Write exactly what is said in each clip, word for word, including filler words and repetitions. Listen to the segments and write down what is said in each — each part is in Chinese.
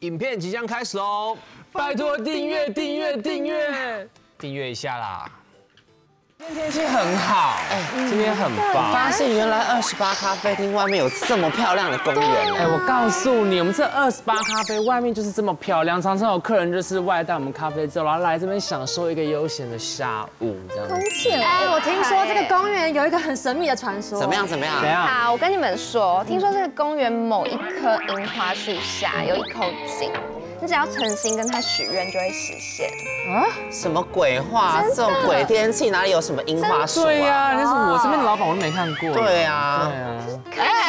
影片即将开始喽，拜托订阅订阅订阅订阅一下啦！今天天气很好，哎，今天很棒。 发现原来二十八咖啡厅外面有这么漂亮的公园。 哎，我告诉你，我们这二十八咖啡外面就是这么漂亮，常常有客人就是外带我们咖啡之后，然后来这边享受一个悠闲的下午，这样。 空气很哎，我听说这个公园有一个很神秘的传说。 怎么样？怎么样？ 怎样？ 好，我跟你们说，听说这个公园某一棵樱花树下有一口井。 你只要诚心跟他许愿，就会实现啊！什么鬼话？这种鬼天气哪里有什么樱花树啊？ 对呀，那是我这边的老板，我都没看过。 对呀， 对呀。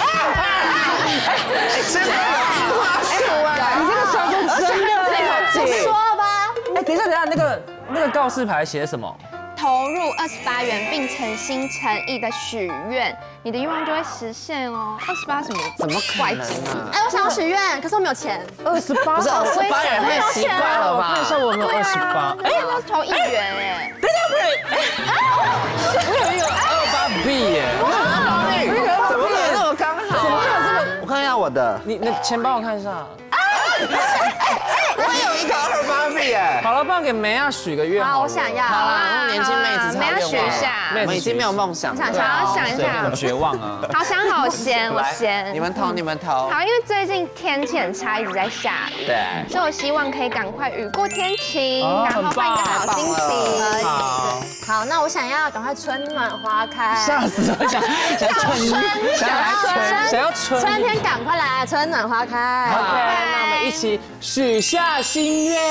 哎，真的有樱花树啊！ 你这个小狗真的？ 你说吧。 哎，等一下，等一下，那个那个告示牌写什么？ 投入二十八元，并诚心诚意的许愿，你的愿望就会实现哦。二十八什么？ 怎么可能啊？ 哎，我想要许愿，可是我没有钱。 二十八不是二十八元太奇怪了吧？ 看一下我有没有二十八。 哎，要投一元哎。 等一下，不是，我有一个二八 B 耶。 怎么可能那么刚好？怎么会有这个？我看一下我的， 你那钱帮我看一下。 我有一个二八 B 耶！ 好了，不然给梅亚许个愿。 好，我想要。 好啦，年轻妹子梅亚许一下。 我们已经没有梦想了。 想想要想一下。 很绝望啊。 好，想好先，我先。 你们投，你们投。 好，因为最近天气很差，一直在下雨。 对。 所以我希望可以赶快雨过天晴，然后换一个好心情。 好。 好，那我想要赶快春暖花开。 吓死我！想想春，想要春，想要春。 春天赶快来，春暖花开。 OK， 那我们一起许下心愿。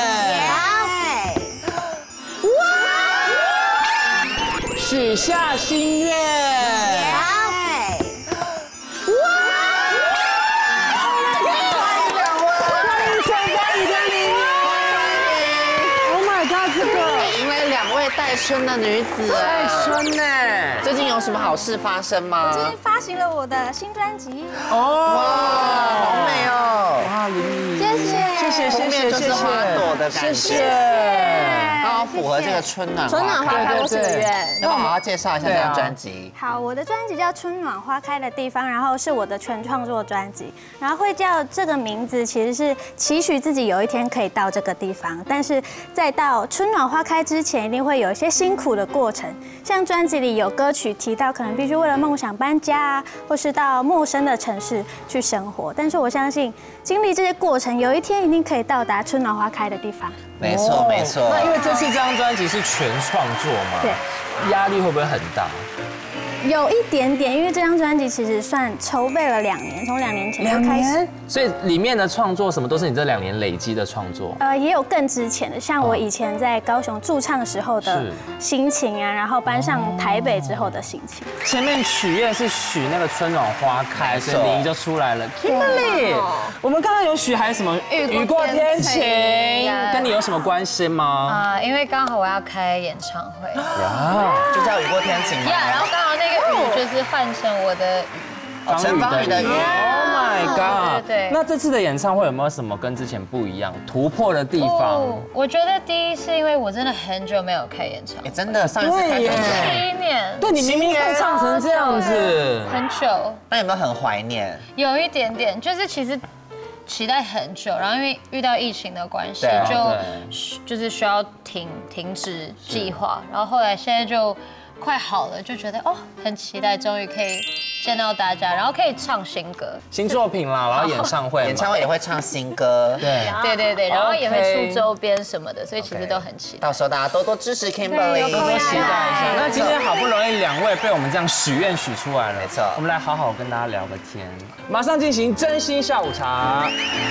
许下心愿。Oh my god， 这个迎来两位带春的女子。 带春呢？ 最近有什么好事发生吗？ 最近发行了我的新专辑。 哦，哇，好美哦！ 哇，林谢谢， 谢谢， 封面就是花朵的感觉， 谢谢。 刚好符合这个春暖春暖花开，我许的愿。 要不要好好介绍一下这张专辑？ 好，我的专辑叫《春暖花开的地方》，然后是我的全创作专辑，然后会叫这个名字，其实是期许自己有一天可以到这个地方，但是在到春暖花开之前，一定会有一些辛苦的过程。像专辑里有歌曲提到，可能必须为了梦想搬家啊，或是到陌生的城市去生活，但是我相信经历这些过程，有一天一定可以到达春暖花开的地方。 没错，没错。 那因为这次这张专辑是全创作嘛， 对， 压力会不会很大？ 有一点点，因为这张专辑其实算筹备了两年，从两年前就开始。 所以里面的创作什么都是你这两年累积的创作。 呃，也有更之前的，像我以前在高雄驻唱时候的心情啊，然后搬上台北之后的心情。 前面许愿是许那个春暖花开，所以林就出来了。Kimberly， 我们刚刚有许还有什么雨过天晴，跟你有什么关系吗？ 啊，因为刚好我要开演唱会， 呀， 就叫雨过天晴嘛。 然后刚好那个雨就是换成我的雨， 陈芳宇的雨。 Oh my god！ 对对。 那这次的演唱会有没有什么跟之前不一样、突破的地方？ 我觉得第一是因为我真的很久没有开演唱会， 真的上一次开七年。 对，你明明会唱成这样子， 很久。 那有没有很怀念？ 有一点点，就是其实。期待很久，然后因为遇到疫情的关系，就就是需要停停止计划，然后后来现在就快好了，就觉得哦很期待，终于可以见到大家，然后可以唱新歌、 新作品啦，然后演唱会， 演唱会也会唱新歌， 对对对对，然后也会出周边什么的，所以其实都很期待。 到时候大家多多支持 Kimberly， 多多期待一下。那今天好不容易两位被我们这样许愿许出来了， 没错， 我们来好好跟大家聊个天。马上进行真心下午茶。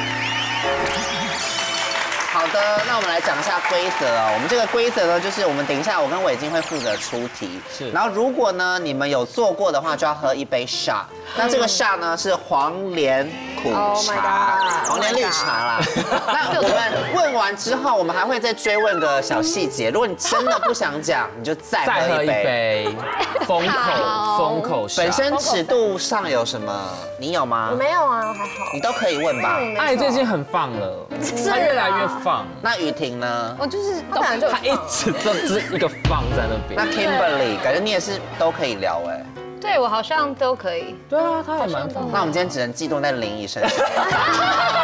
好的，那我们来讲一下规则哦。我们这个规则呢，就是我们等一下我跟伟晶会负责出题， 是。 然后如果呢你们有做过的话，就要喝一杯 shot。那这个 shot 呢是黄连苦茶，黄连绿茶啦。那我们问完之后，我们还会再追问个小细节。如果你真的不想讲，你就再喝一杯。 封口，封口。 本身尺度上有什么？你有吗？ 我没有啊，还好。 你都可以问吧。 爱最近很放了，他越来越放。 那雨婷呢？ 我就是他本来就他一直都只一个放在那边。 那 Kimberly 感觉你也是都可以聊哎。 对我好像都可以。 对啊，他也蛮放。 那我们今天只能寄托在林怡身上。林怡，你本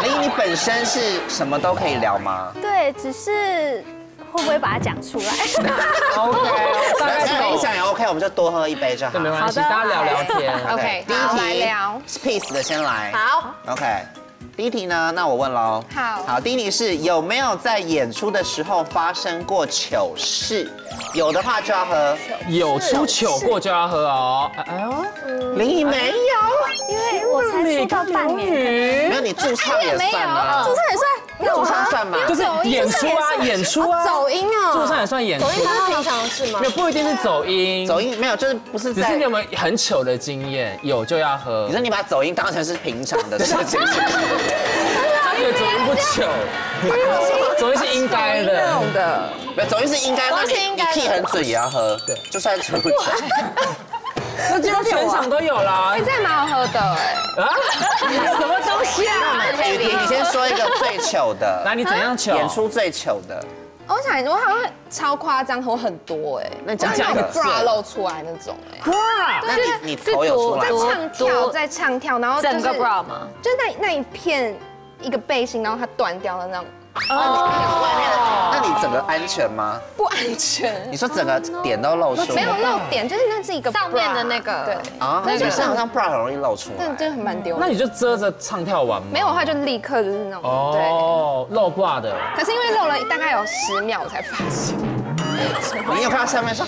本身是什么都可以聊吗？ 对，只是会不会把它讲出来 ？OK， 大概是没讲也 OK， 我们就多喝一杯就好。 对，没关系，大家聊聊天。 OK， 第一题来聊 ，Peace 的先来。 好 ，OK。第一题呢，那我问喽。 好好，第一题是有没有在演出的时候发生过糗事？有的话就要喝。 有出糗过就要喝哦。哎呦， 林怡没有， 因为我才出道半年， 没有你驻唱也算啊， 驻唱也算， 驻唱算吗？ 就是演出啊，演出啊， 走音啊， 驻唱也算演出。 走音不是平常的事吗没？有，不一定是走音， 走音没有，就是不是在只是你。有没有很糗的经验？有就要喝。 你说你把走音当成是平常的事情， 他觉得走音不糗，走音是应该的。 的， 没有走音是应该，那你你 key 很准也要喝， 对就算出糗。 那几乎全场都有啦。 这还蛮好喝的哎。 啊？什么东西啊？ 雨婷，你先说一个最糗的， 来，你怎样糗？ 演出最糗的， 我想我好像超夸张，我很多哎。 那讲那个一个 bra 露出来那种哎。 哇！ 那你你头有出来在吗？ 唱跳，在唱跳，然后整个 bra 吗？ 就那那一片一个背心，然后它断掉的那种， 那你整个安全吗？ 不安全。 你说整个点都露出来？ 没有漏点，就是那是一个上面的 bra 那个对， 啊，女生好像 bra 很容易露出那来。 真的蛮丢人。 那你就遮着唱跳完吗？ 没有的话就立刻就是那种对。 哦，露挂的。 可是因为漏了大概有十秒，我才发现。 你有看到下面说？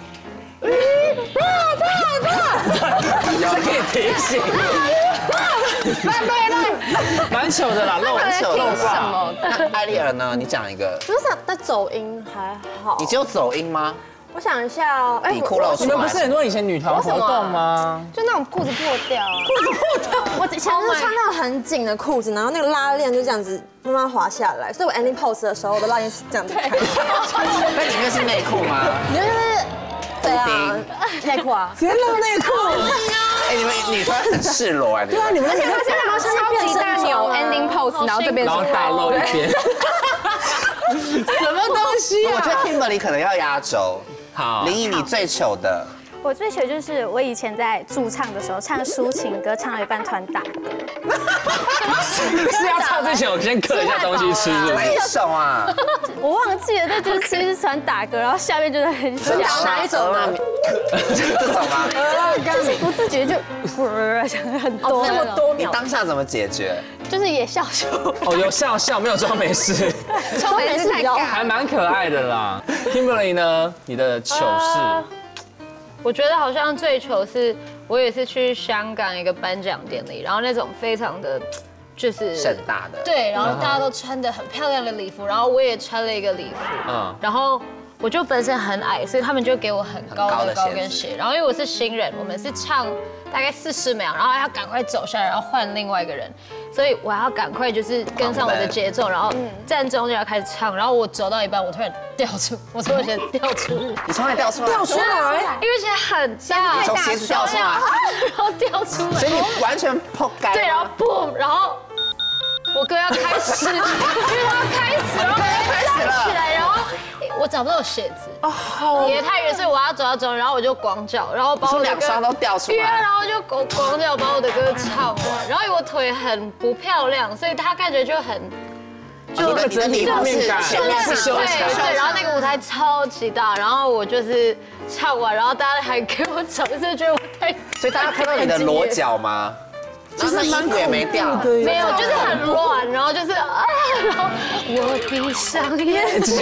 这可以提醒。 乱对乱， 蛮糗的啦，露我在糗听的什么？ 那艾丽儿呢？你讲一个， 就是那走音还好你。只有走音吗？ 我想一下哦，哎底裤露出来。 你们不是很多以前女团活动吗？ 就那种裤子破掉啊。 我以前就是穿那种很紧的裤子，然后那个拉链就这样子慢慢滑下来，所以我 ending pose 的时候，我的拉链是这样子开。 那里面是内裤吗？ 你就是对啊，内裤啊。 直接露内裤。 哎，你们女团很赤裸哎。对啊， 你们而且他现在都超级大扭 ending pose，然后这边然后大露一边。什么东西我觉得 Kimberly 可能要压轴。 好， 林怡，你最糗的， 我最糗就是我以前在驻唱的时候唱抒情歌，唱到一半突然打嗝， 是要唱之前我先嗑一下东西吃，是不是？ 哪一首啊？ 我忘记了，但就是其实是突然打嗝，然后下面就是很小， 哪一首呢？这种吗？ 不自觉就想很多那么多秒， 你当下怎么解决？ 就是也笑笑。 哦，有笑笑，没有装没事， 超没事太尬。 还蛮可爱的啦。Kimberly 呢？你的糗事？ 我觉得好像最糗是，我也是去香港一个颁奖典礼，然后那种非常的，就是盛大的。 对，然后大家都穿的很漂亮的礼服，然后我也穿了一个礼服， 嗯， 然后我就本身很矮，所以他们就给我很高的很高的鞋子高跟鞋，然后因为我是新人，我们是唱大概四十秒，然后要赶快走下来，然后换另外一个人，所以我还要赶快就是跟上我的节奏，然后站中间要开始唱，然后我走到一半，我突然掉出，我从我鞋掉出， 你从哪里掉出来？掉出来，因为鞋很大， 从鞋子掉出来， 然后掉出来， 所以你完全破盖。 对，然后 boom， 然后我歌要开始，因为我要开始，然后开始了起来，然后我找不到鞋子，哦，也太远，所以我要走到中，然后我就光脚，然后把我的歌说两双都掉出对啊， 来。 然后就光光脚把我的歌唱完，然后因为我腿很不漂亮，所以他看起来就很。 你的你的礼服是前面是修对长， 对，然后那个舞台超级大，然后我就是唱完，然后大家还给我掌声，觉得我太， 所以大家看到你的裸脚吗？其实衣服也没掉， 没有，就是很乱，然后就是啊，然后我闭上眼睛，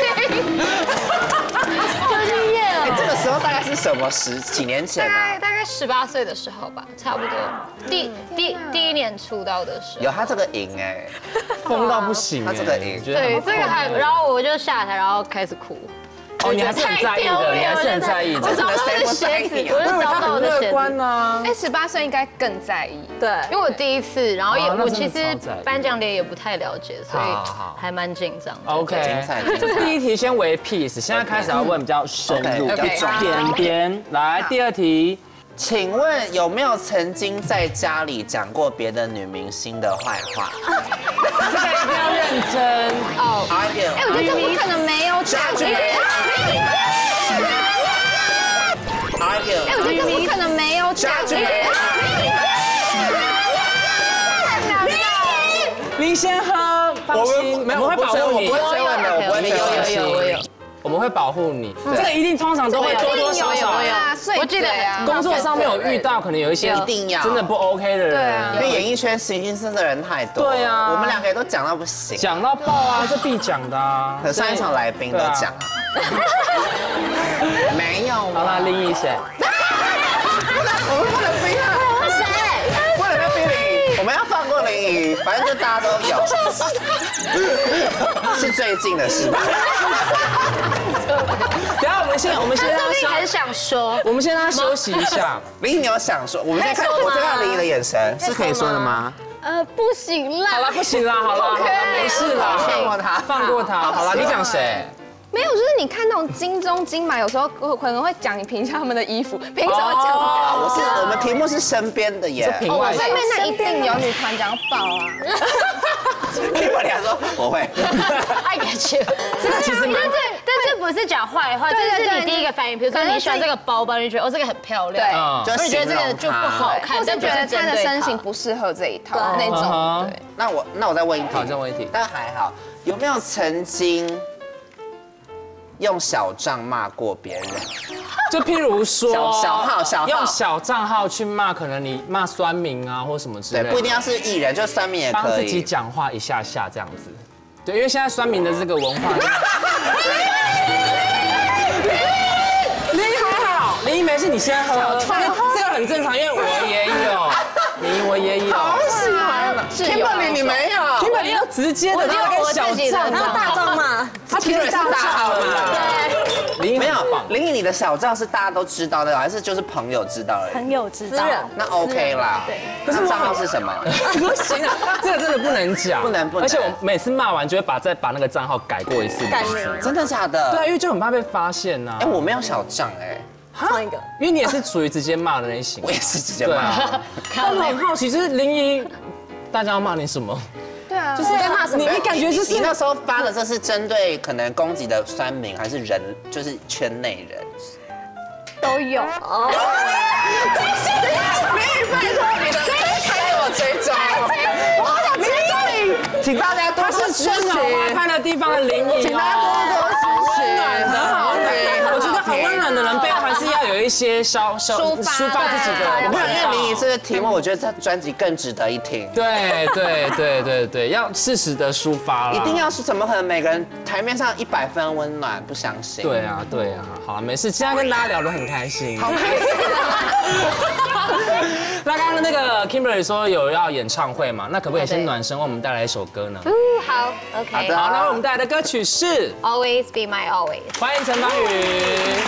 就是夜哎， 了。 这个时候大概是什么时？几年前大概啊？ 大概十八岁的时候吧，差不多，第第第一年出道的时候。 有他这个影哎， 疯到不行， 他这个影觉得对，这个还，然后我就下台，然后开始哭。 哦，你还是很在意的，你还是很在意的。 我找不到我的鞋子，我就找不到我的鞋子。 呢。 哎，十八岁应该更在意。 对， 因为我第一次，然后也哇那真的我其实超在意颁奖典也不太了解，所以好好还蛮紧张的。 OK， 精彩精彩第一题先为 peace，现在开始要问比较深入 OK， 一点点。来，第二题， 请问有没有曾经在家里讲过别的女明星的坏话？ 这个一定要认真。 哦， 阿点， 哎，我觉得这不可能没有讲。 阿点， 哎，我觉得这不可能没有讲。 你先喝。 放心，没有，我们会保护你， 我不会追问的，我不会追问的。 有有有有。我们会保护你，这个一定通常都会多多少少。 我记得工作上面有遇到，可能有一些一定要真的不 OK 的人。 对啊， 因为演艺圈形形色色的人太多。 对啊， 我们两个也都讲到不行， 讲到爆啊，这必讲的啊。 可上一场来宾都讲啊。没有。 好啦，林怡谁？ 我们不能逼他。谁？不能逼林怡，我们要放过林怡，反正就大家都有。是最近的事吧？ 等下我们先，我们先让他很想说， 我们先让他休息一下。 林怡，你有想说？我们先看，我先看林怡的眼神，是可以说的吗？ 呃，不行啦。 好了，不行啦，好了，没事啦， 放过他， 放过他。好了，你讲谁？ 没有，就是你看那种金钟金马，有时候可能会讲你评价他们的衣服，凭什么讲？ 我是我们题目是身边的耶， 评外。 身边那一定有女团讲爆啊！ 听我俩说我会 ，I get you。 这个其实蛮， 但这不是讲坏话，这是你第一个反应。比如说你喜欢这个包包，你觉得哦这个很漂亮， 对， 就觉得这个就不好看， 但觉得他的身形不适合这一套那种。对， 那我那我再问一题， 好，再问一题， 但还好，有没有曾经用小账骂过别人？ 就譬如说小小号小号用小账号去骂，可能你骂酸民啊或什么之类的， 对，不一定要是艺人，就酸民也可以。 帮自己讲话一下下这样子，对，因为现在酸民的这个文化。林怡还好，林怡没事，你先喝，这个很正常，因为我也有，林怡我也有。 好喜欢 Kimberly 你没有 ，Kimberly 要直接的，那个小账， 然后大账嘛， 他 Kimberly 是大号嘛？ 对，林怡没有，林怡你的小账是大家都知道的，还是就是朋友知道而已？ 朋友知道， 那 OK 啦。对，可是账号是什么？ 不行啊，这个真的不能讲， 不能不能。 而且我每次骂完就会把再把那个账号改过一次， 改名， 真的假的？ 对，因为就很怕被发现呐。 哎，我没有小账哎。 上一个， 因为你也是属于直接骂的类型， 我也是直接骂。 但我很好奇，就是林怡，大家要骂你什么？ 对啊， 就是在骂什么？ 你你感觉就是你那时候发的，这是针对可能攻击的酸民，还是人，就是圈内人？ 都有。哦。 林怡，拜托你的，还有我追踪，我好想追踪你，请大家多多支持。 春暖花开的地方的林怡， 请大家多多支持。 温暖的好人，我觉得很温暖的人背后还是要有一些消消抒发自己的。 我不想因为林怡这个题目，我觉得这专辑更值得一听。 对对对对对，要适时的抒发， 一定要是怎么可能每个人台面上一百分温暖？不相信。 对啊对啊，好了没事，现在跟大家聊得很开心。 好开心。 那刚刚那个 Kimberly 说有要演唱会嘛？那可不可以先暖身为我们带来一首歌呢？ 嗯，好 ，OK。 好的。 好，那我们带来的歌曲是 Always Be My Always。 欢迎陈芳宇。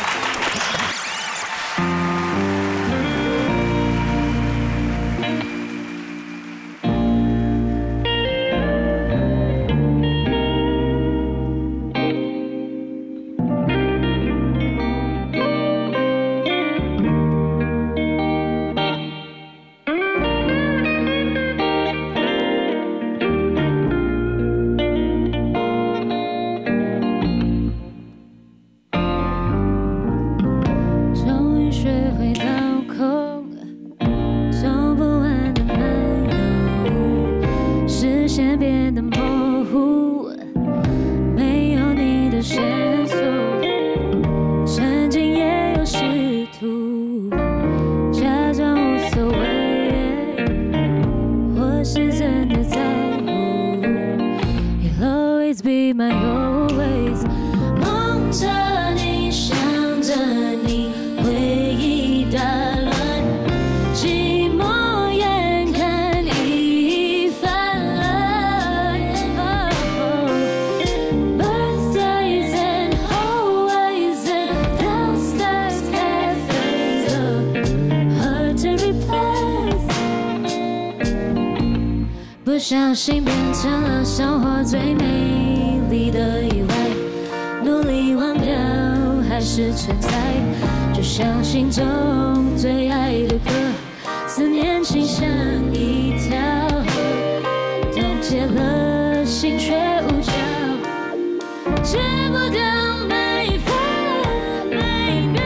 不小心变成了生活最美丽的意外，努力忘掉还是存在，就像心中最爱的歌，思念倾像一条河，冻结了心却无效，戒不掉每一分每一秒。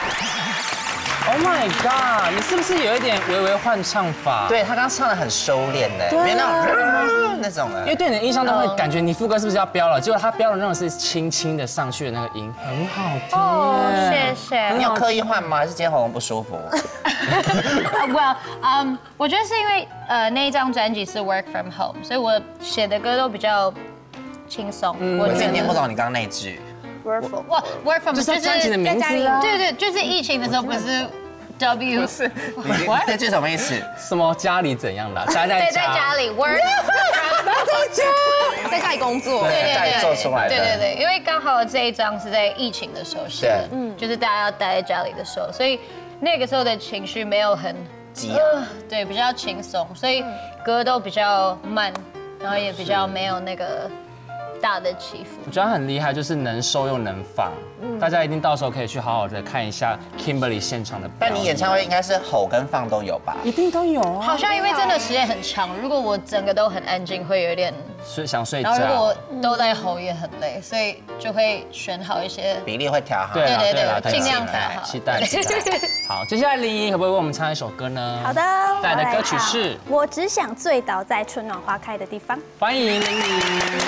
Oh my god！ 你是不是有一点微微换唱法？ 对他刚刚唱的很收敛的，没有那种那种的。 因为对你的印象都会感觉你副歌是不是要飙了？结果他飙的那种是轻轻的上去的那个音，很好听。 哦，谢谢。 你有刻意换吗？还是今天喉咙不舒服 ？Well， 嗯，我觉得是因为呃那一张专辑是 Work from Home， 所以我写的歌都比较轻松。 我有点听不懂你刚刚那句。 Work from 哇 ，Work from 就是专辑的名字啊。 对对，就是疫情的时候不是 W 不是，这句什么意思？ 什么家里怎样的？待在在家里 work， 在家，在家里工作， 对对对， 做出来的。 对对对，因为刚好这一张是在疫情的时候写的，嗯，就是大家要待在家里的时候，所以那个时候的情绪没有很激昂， 对，比较轻松，所以歌都比较慢，然后也比较没有那个大的起伏。 我觉得他很厉害，就是能收又能放。大家一定到时候可以去好好的看一下 Kimberly 现场的表演。 但你演唱会应该是吼跟放都有吧？ 一定都有啊。 好像因为真的时间很长，如果我整个都很安静，会有点睡想睡觉。 然后如果都在吼也很累，所以就会选好一些比例会调好。 对对对，尽量调好。 期待期待。好，接下来林怡可不可以为我们唱一首歌呢？ 好的， 带来的歌曲是《 我只想醉倒在春暖花开的地方》。 欢迎林怡。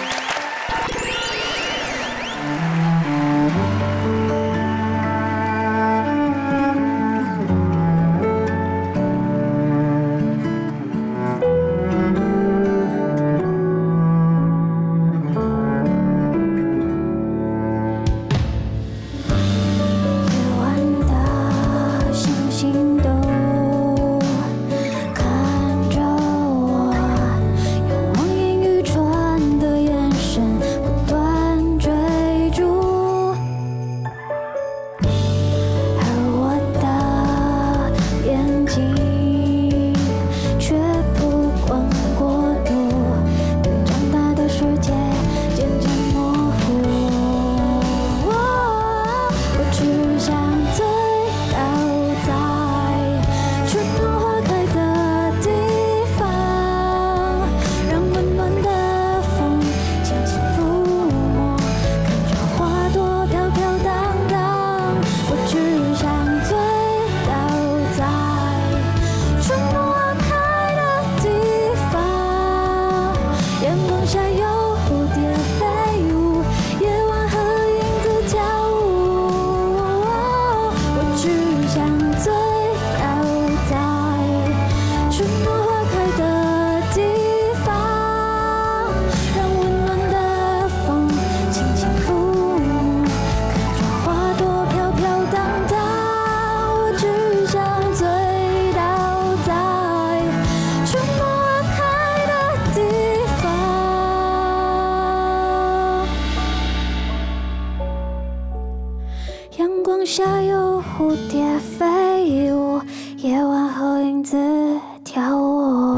下有蝴蝶飞舞，夜晚和影子跳舞。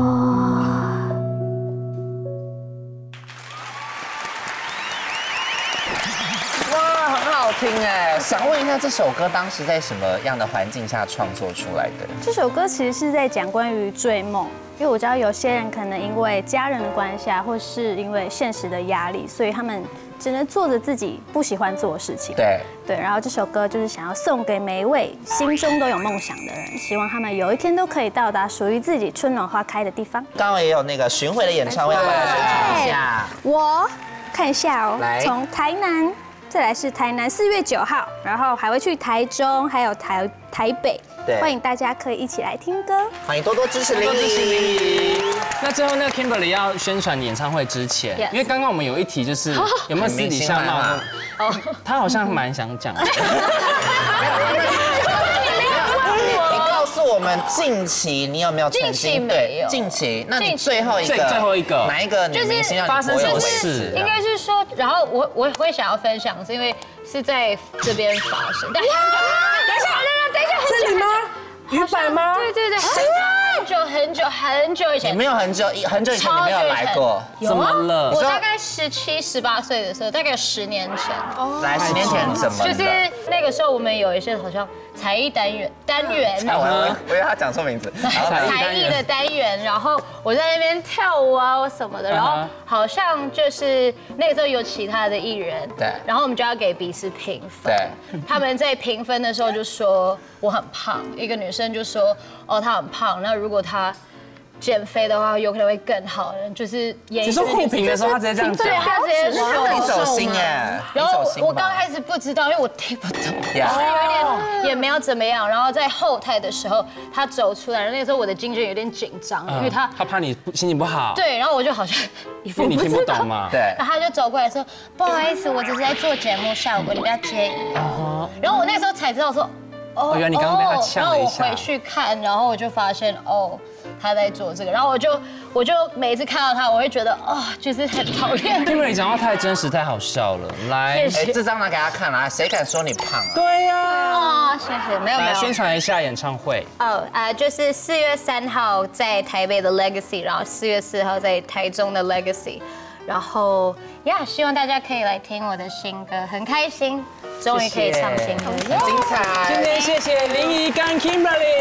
哇，很好听哎！想问一下，这首歌当时在什么样的环境下创作出来的？ 这首歌其实是在讲关于追梦。因为我知道有些人可能因为家人的关系啊，或是因为现实的压力，所以他们只能做着自己不喜欢做的事情。 对对，然后这首歌就是想要送给每一位心中都有梦想的人，希望他们有一天都可以到达属于自己春暖花开的地方。 刚刚也有那个巡回的演唱会，要不要来宣传一下？ 我看一下哦， 来， 从台南，再来是台南四月九号，然后还会去台中，还有台台北。欢迎大家可以一起来听歌， 欢迎多多支持林怡。 那最后那个 Kimberly 要宣传演唱会之前，因为刚刚我们有一题就是有没有私底下骂哦，他好像蛮想讲的。你告诉我们近期你有没有曾经对近期？那你最后一个最后一个哪一个女明星发生什么事？ 应该是说，然后我我会想要分享，是因为是在这边发生。等一下，等一下， 这里吗？鱼摆吗？ 对对对，很久很久很久以前。 你没有很久很久以前你没有来过？ 怎么了？ 我大概十七、十八岁的时候，大概十年前。 来，十年前怎么？ 就是那个时候我们有一些好像才。 才艺单元单元， 我我我以为他讲错名字， 才艺的单元，然后我在那边跳舞啊什么的，然后好像就是那个时候有其他的艺人， 对， 然后我们就要给彼此评分， 对， 他们在评分的时候就说我很胖，一个女生就说哦她很胖，那如果她减肥的话，有可能会更好。就是演艺你说互评的时候，他直接这样讲， 对他直接说你走心耶。 然后我刚开始不知道，因为我听不懂， 然后有点也没有怎么样。然后在后台的时候，他走出来，那个时候我的经纪人有点紧张，因为他他怕你心情不好。 对，然后我就好像一副你听不懂嘛。 对。 然后他就走过来说：“不好意思，我只是在做节目效果，你不要介意哦。”然后我那时候才知道说。 哦，原来你刚刚被他呛了一下。 然后我回去看，然后我就发现哦，他在做这个，然后我就我就每次看到他，我会觉得哦，就是很讨厌。 Kimberly讲话太真实，太好笑了。来， 哎，这张拿给他看啊，谁敢说你胖啊？ 对呀。 啊，谢谢，没有没有。 来宣传一下演唱会。 哦，呃，就是四月三号在台北的 Legacy， 然后四月四号在台中的 Legacy。然后呀，希望大家可以来听我的新歌，很开心，终于可以唱新歌， 很精彩。 今天谢谢林怡跟 Kimberly。